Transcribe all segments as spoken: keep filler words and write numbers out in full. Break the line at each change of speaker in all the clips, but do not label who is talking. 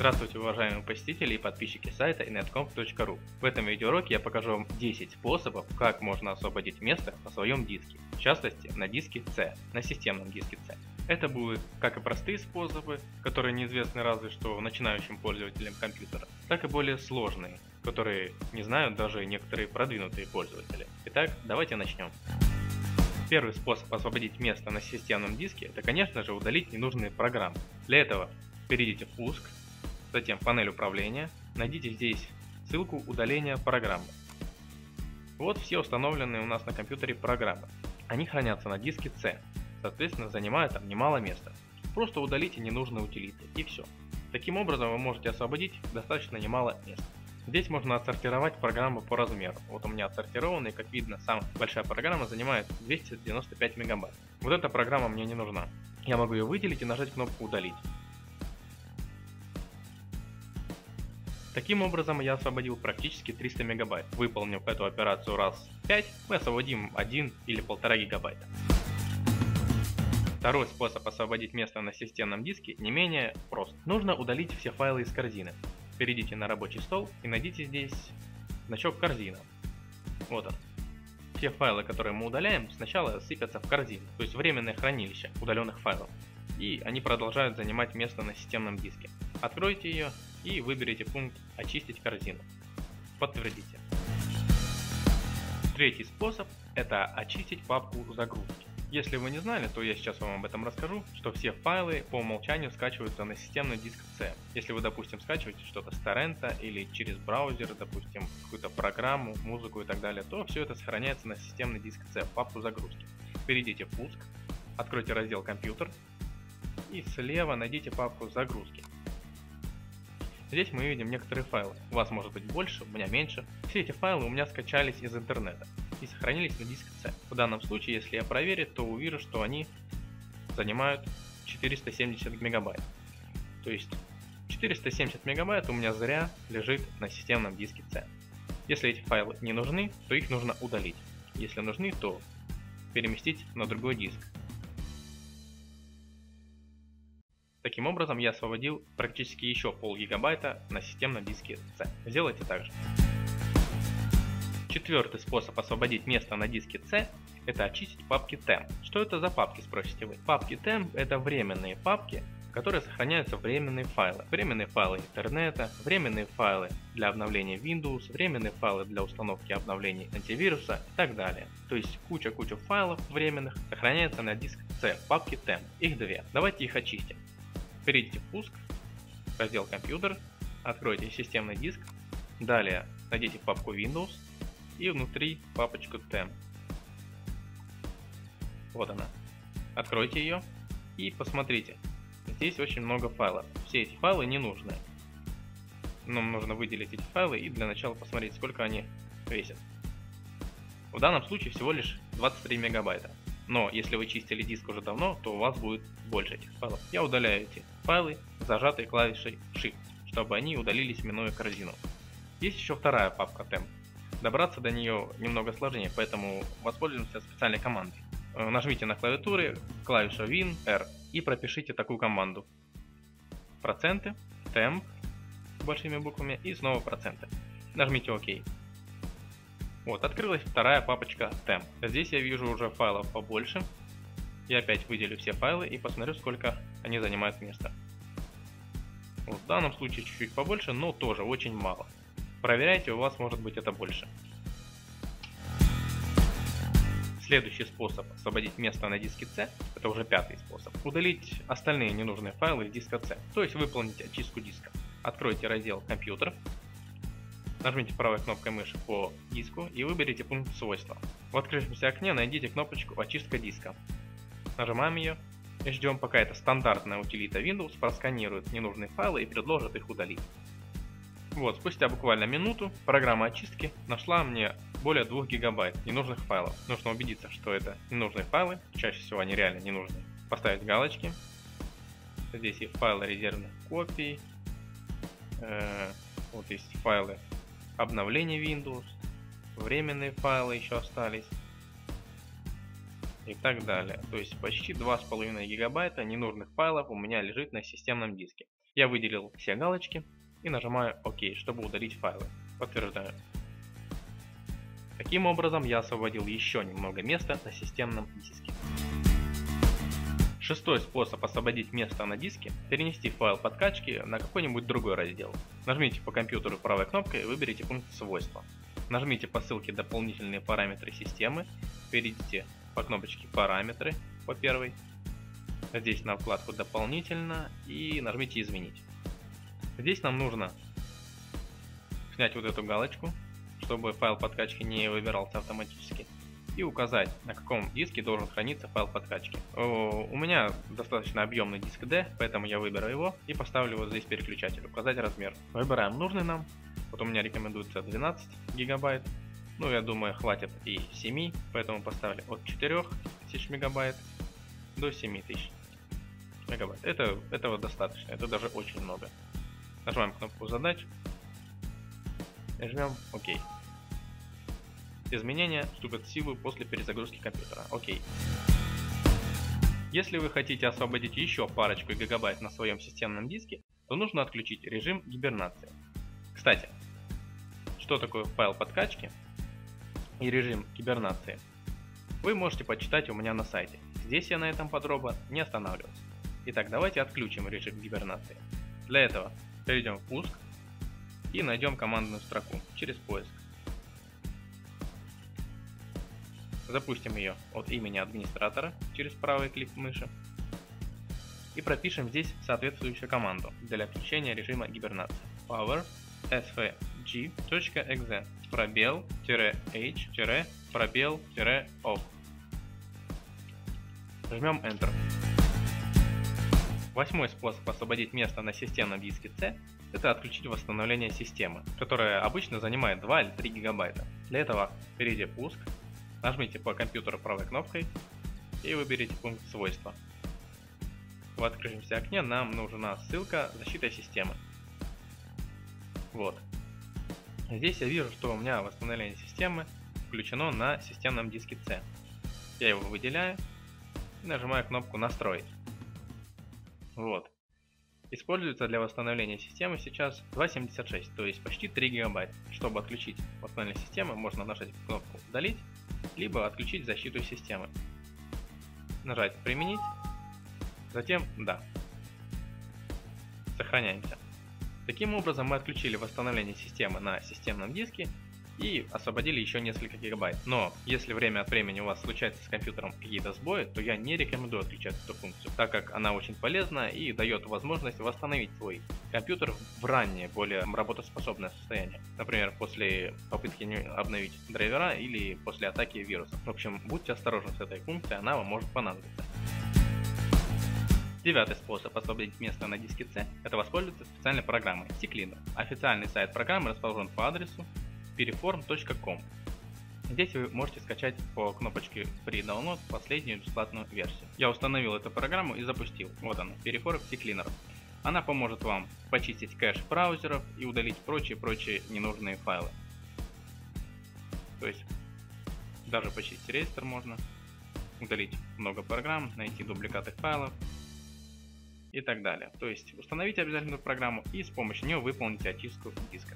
Здравствуйте, уважаемые посетители и подписчики сайта инеткомп точка ру. В этом видеоуроке я покажу вам десять способов, как можно освободить место на своем диске, в частности на диске C, на системном диске C. Это будут как и простые способы, которые неизвестны разве что начинающим пользователям компьютера, так и более сложные, которые не знают даже некоторые продвинутые пользователи. Итак, давайте начнем. Первый способ освободить место на системном диске — это, конечно же, удалить ненужные программы. Для этого перейдите в «Пуск», затем в панель управления, найдите здесь ссылку удаления программы. Вот все установленные у нас на компьютере программы. Они хранятся на диске C, соответственно занимают там немало места. Просто удалите ненужные утилиты и все. Таким образом вы можете освободить достаточно немало места. Здесь можно отсортировать программы по размеру. Вот у меня отсортированы, как видно, самая большая программа занимает двести девяносто пять мегабайт. Вот эта программа мне не нужна. Я могу ее выделить и нажать кнопку «Удалить». Таким образом я освободил практически триста мегабайт. Выполнив эту операцию раз пять, мы освободим один или полтора гигабайта. Второй способ освободить место на системном диске не менее прост. Нужно удалить все файлы из корзины. Перейдите на рабочий стол и найдите здесь значок «Корзина». Вот он. Все файлы, которые мы удаляем, сначала сыпятся в корзину, то есть временное хранилище удаленных файлов. И они продолжают занимать место на системном диске. Откройте ее и выберите пункт «Очистить корзину». Подтвердите. Третий способ – это очистить папку загрузки. Если вы не знали, то я сейчас вам об этом расскажу, что все файлы по умолчанию скачиваются на системный диск C. Если вы, допустим, скачиваете что-то с торрента или через браузер, допустим, какую-то программу, музыку и так далее, то все это сохраняется на системный диск C, в папку загрузки. Перейдите в «Пуск», откройте раздел «Компьютер» и слева найдите папку «Загрузки». Здесь мы видим некоторые файлы. У вас может быть больше, у меня меньше. Все эти файлы у меня скачались из интернета и сохранились на диске C. В данном случае, если я проверю, то увижу, что они занимают четыреста семьдесят мегабайт. То есть четыреста семьдесят мегабайт у меня зря лежит на системном диске C. Если эти файлы не нужны, то их нужно удалить. Если нужны, то переместить на другой диск. Таким образом, я освободил практически еще пол гигабайта на системном диске C. Сделайте так же. Четвертый способ освободить место на диске C – это очистить папки temp. Что это за папки, спросите вы? Папки temp – это временные папки, в которые сохраняются временные файлы. Временные файлы интернета, временные файлы для обновления Windows, временные файлы для установки обновлений антивируса и так далее. То есть куча-куча файлов временных сохраняется на диск C, папки temp. Их две. Давайте их очистим. Перейдите в «Пуск», раздел «Компьютер», откройте системный диск, далее найдите папку Windows и внутри папочку temp. Вот она. Откройте ее и посмотрите. Здесь очень много файлов. Все эти файлы не нужны. Нам нужно выделить эти файлы и для начала посмотреть, сколько они весят. В данном случае всего лишь двадцать три мегабайта. Но если вы чистили диск уже давно, то у вас будет больше этих файлов. Я удаляю эти файлы, зажатой клавишей Shift, чтобы они удалились, минуя корзину. Есть еще вторая папка temp. Добраться до нее немного сложнее, поэтому воспользуемся специальной командой. Нажмите на клавиатуре клавишу Win R и пропишите такую команду. Проценты, temp большими буквами и снова проценты. Нажмите ОК. Вот, открылась вторая папочка temp. Здесь я вижу уже файлов побольше. Я опять выделю все файлы и посмотрю, сколько они занимают места. Вот, в данном случае чуть-чуть побольше, но тоже очень мало. Проверяйте, у вас может быть это больше. Следующий способ освободить место на диске C – это уже пятый способ. Удалить остальные ненужные файлы из диска C, то есть выполнить очистку диска. Откройте раздел «Компьютер». Нажмите правой кнопкой мыши по диску и выберите пункт «Свойства». В открывшемся окне найдите кнопочку «Очистка диска». Нажимаем ее и ждем, пока эта стандартная утилита Windows просканирует ненужные файлы и предложит их удалить. Вот, спустя буквально минуту программа очистки нашла мне более двух гигабайт ненужных файлов. Нужно убедиться, что это ненужные файлы, чаще всего они реально ненужные. Поставить галочки. Здесь есть файлы резервных копий. Вот есть файлы обновления Windows, временные файлы еще остались. и так далее. То есть почти два с половиной гигабайта ненужных файлов у меня лежит на системном диске. Я выделил все галочки и нажимаю ОК, чтобы удалить файлы. Подтверждаю. Таким образом я освободил еще немного места на системном диске. Шестой способ освободить место на диске – перенести файл подкачки на какой-нибудь другой раздел. Нажмите по компьютеру правой кнопкой и выберите пункт «Свойства». Нажмите по ссылке «Дополнительные параметры системы», перейдите по кнопочке «Параметры» по первой, здесь на вкладку «Дополнительно» и нажмите «Изменить». Здесь нам нужно снять вот эту галочку, чтобы файл подкачки не выбирался автоматически, и указать, на каком диске должен храниться файл подкачки. У меня достаточно объемный диск D, поэтому я выберу его и поставлю вот здесь переключатель, указать размер. Выбираем нужный нам. Вот у меня рекомендуется двенадцать гигабайт. Ну, я думаю, хватит и семи, поэтому поставлю от четырёх тысяч мегабайт до семи тысяч мегабайт. Это, этого достаточно, это даже очень много. Нажимаем кнопку «Задач» и жмем ОК. Изменения вступят в силу после перезагрузки компьютера. Окей. Если вы хотите освободить еще парочку гигабайт на своем системном диске, то нужно отключить режим гибернации. Кстати, что такое файл подкачки и режим гибернации, вы можете почитать у меня на сайте. Здесь я на этом подробно не останавливаюсь. Итак, давайте отключим режим гибернации. Для этого перейдем в пуск и найдем командную строку через поиск. Запустим ее от имени администратора через правый клик мыши и пропишем здесь соответствующую команду для отключения режима гибернации. Power svg.exe пробел -h пробел -off. Жмем Enter. Восьмой способ освободить место на системном диске C – это отключить восстановление системы, которое обычно занимает два или три гигабайта. Для этого перейдите в пуск, нажмите по компьютеру правой кнопкой и выберите пункт «Свойства». В открывшемся окне нам нужна ссылка «Защита системы». Вот. Здесь я вижу, что у меня восстановление системы включено на системном диске C. Я его выделяю и нажимаю кнопку «Настроить». Вот. Используется для восстановления системы сейчас два семьдесят шесть, то есть почти три гигабайта. Чтобы отключить восстановление системы, можно нажать кнопку «Удалить», либо отключить защиту системы. Нажать «Применить», затем «Да». Сохраняемся. Таким образом мы отключили восстановление системы на системном диске и освободили еще несколько гигабайт. Но если время от времени у вас случается с компьютером какие-то сбои, то я не рекомендую отключать эту функцию, так как она очень полезна и дает возможность восстановить свой компьютер в раннее, более работоспособное состояние. Например, после попытки обновить драйвера или после атаки вирусов. В общем, будьте осторожны с этой функцией, она вам может понадобиться. Девятый способ освободить место на диске C – это воспользоваться специальной программой CCleaner. Официальный сайт программы расположен по адресу переформ точка ком. Здесь вы можете скачать по кнопочке Free Download последнюю бесплатную версию. Я установил эту программу и запустил. Вот она, Perform CCleaner. Она поможет вам почистить кэш браузеров и удалить прочие-прочие ненужные файлы. То есть даже почистить реестр можно, удалить много программ, найти дубликаты файлов и так далее. То есть установите обязательно эту программу и с помощью нее выполните очистку диска.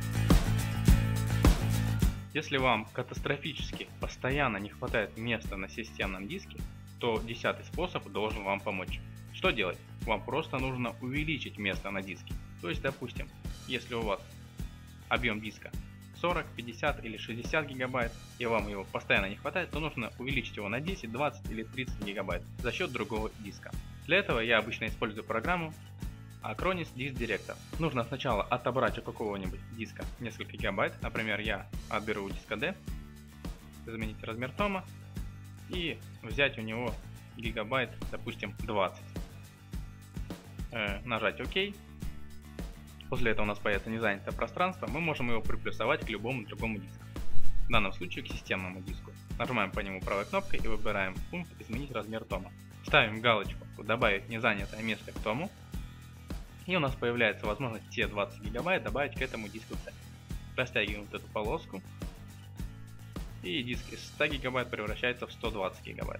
Если вам катастрофически постоянно не хватает места на системном диске, то десятый способ должен вам помочь. Что делать? Вам просто нужно увеличить место на диске. То есть, допустим, если у вас объем диска сорок, пятьдесят или шестьдесят гигабайт, и вам его постоянно не хватает, то нужно увеличить его на десять, двадцать или тридцать гигабайт за счет другого диска. Для этого я обычно использую программу Acronis Disk Director. Нужно сначала отобрать у какого-нибудь диска несколько гигабайт. Например, я отберу у диска D, изменить размер тома и взять у него гигабайт, допустим, двадцать. Э, нажать ОК. После этого у нас появится незанятое пространство. Мы можем его приплюсовать к любому другому диску. В данном случае к системному диску. Нажимаем по нему правой кнопкой и выбираем пункт «Изменить размер тома». Ставим галочку «Добавить незанятое место к тому». И у нас появляется возможность те двадцать гигабайт добавить к этому диску C. Растягиваем вот эту полоску. И диск из ста гигабайт превращается в сто двадцать гигабайт.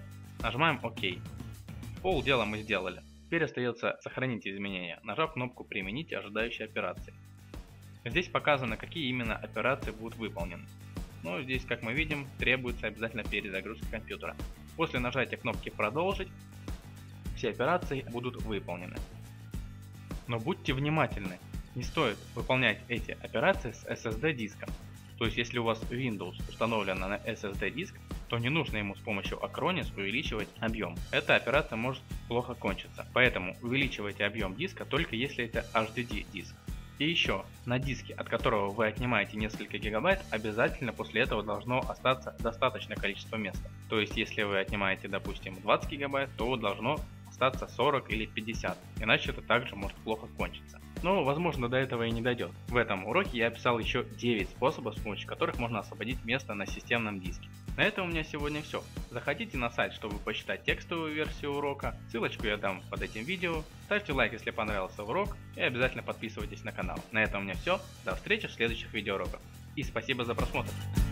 Нажимаем ОК. Пол дела мы сделали. Теперь остается сохранить изменения, нажав кнопку «Применить ожидающие операции». Здесь показано, какие именно операции будут выполнены. Но здесь, как мы видим, требуется обязательно перезагрузка компьютера. После нажатия кнопки «Продолжить» все операции будут выполнены. Но будьте внимательны, не стоит выполнять эти операции с эс эс ди диском. То есть, если у вас Windows установлен на эс эс ди диск, то не нужно ему с помощью Acronis увеличивать объем. Эта операция может плохо кончиться. Поэтому увеличивайте объем диска только если это эйч ди ди диск. И еще, на диске, от которого вы отнимаете несколько гигабайт, обязательно после этого должно остаться достаточное количество места. То есть, если вы отнимаете, допустим, двадцать гигабайт, то должно остаться сорок или пятьдесят, иначе это также может плохо кончиться. Но, возможно, до этого и не дойдет. В этом уроке я описал еще девять способов, с помощью которых можно освободить место на системном диске. На этом у меня сегодня все. Заходите на сайт, чтобы почитать текстовую версию урока, ссылочку я дам под этим видео. Ставьте лайк, если понравился урок, и обязательно подписывайтесь на канал. На этом у меня все. До встречи в следующих видеоуроках. И спасибо за просмотр.